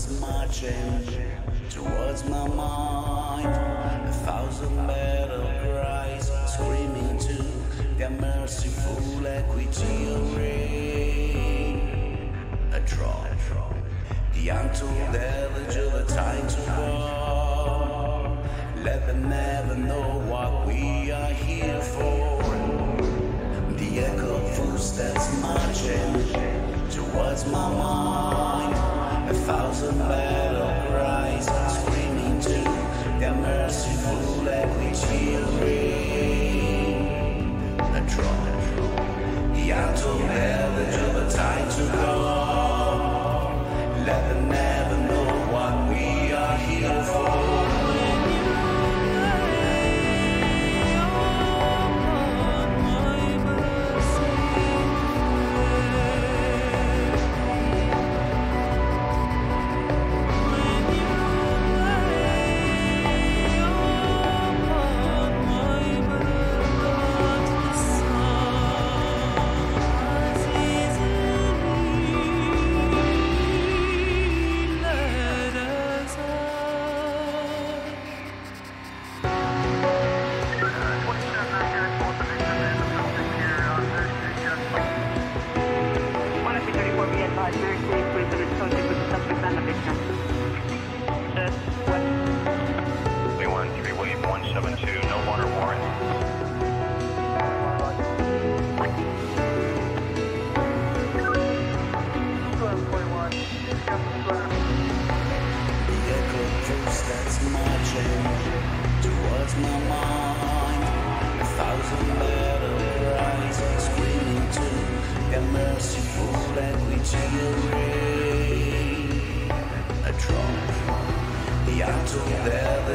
that's marching towards my mind. 1,000 battle cries screaming to their merciful equity array. A draw, the untold elegy of the time to come. Let them never know what we are here for. The echo of footsteps marching towards my mind. 1,000 battle cries screaming to their merciful equity array. A draw, the untold elegy of the time to come. Let them never know what we are here for. That's marching towards my mind. 1,000 battle cries screaming to their merciful equity array. A drum, the untold